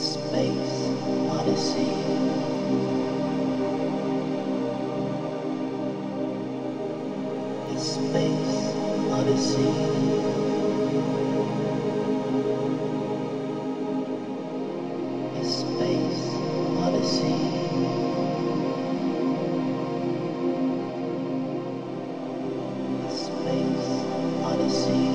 Space Odyssey. A Space Odyssey. A Space Odyssey. A Space Odyssey.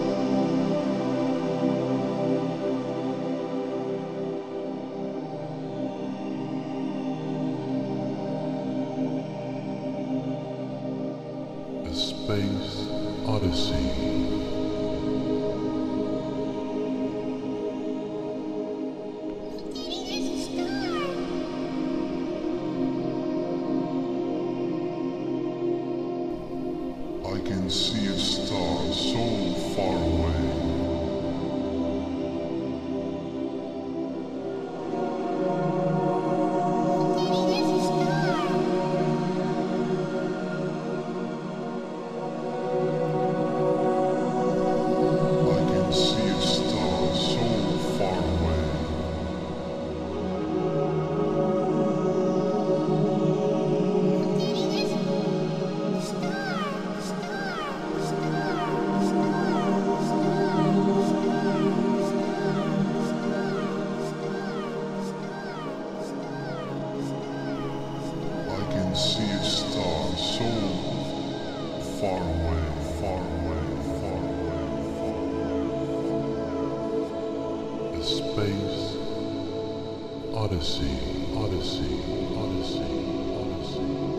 Space Odyssey. I can see a star so far away. See a star so far away, far away, far away, far away. A space odyssey, odyssey, odyssey, odyssey.